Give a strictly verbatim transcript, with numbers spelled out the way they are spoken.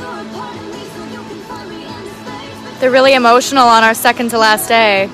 They're really emotional on our second to last day.